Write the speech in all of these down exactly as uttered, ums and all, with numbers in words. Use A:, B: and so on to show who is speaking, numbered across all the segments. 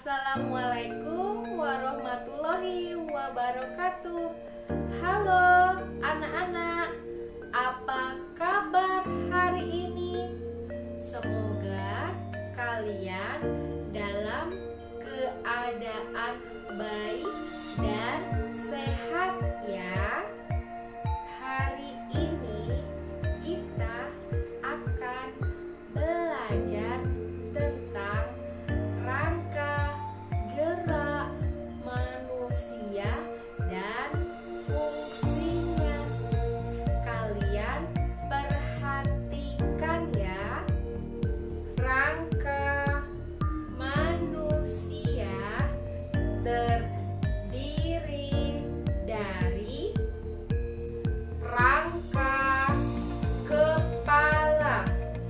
A: Assalamualaikum warahmatullahi wabarakatuh. Halo anak-anak, apa kabar hari ini? Semoga kalian dalam keadaan baik dan sehat ya. Hari ini kita akan belajar tentang rangka gerak manusia dan fungsinya. Kalian perhatikan ya. Rangka manusia terdiri dari rangka kepala,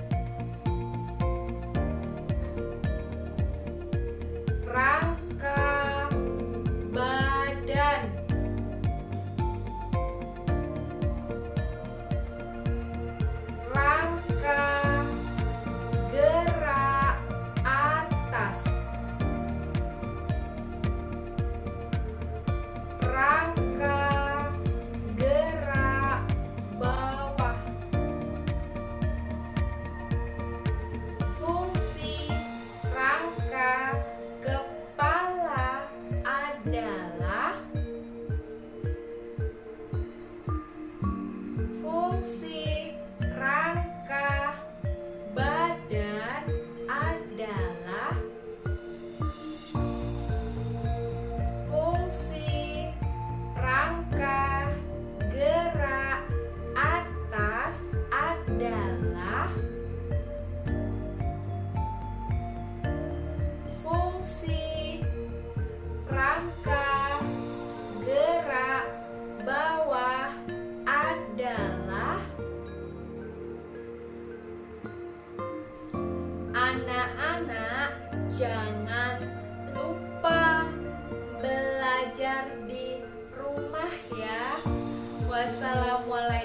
A: rangka badan, rangka gerak atas, rangka gerak bawah. Fungsi rangka kepala adalah fungsi rangka badan adalah fungsi rangka gerak atas adalah fungsi rangka gerak bawah adalah. Anak-anak jangan lupa belajar di rumah ya. Wassalamualaikum